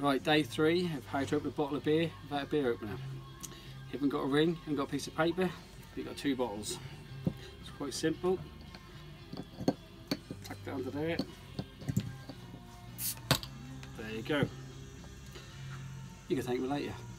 Right, day 3 of how to open a bottle of beer without a beer opener. You haven't got a ring, haven't got a piece of paper, you've got 2 bottles. It's quite simple. Tuck that under there. There you go. You can thank me later.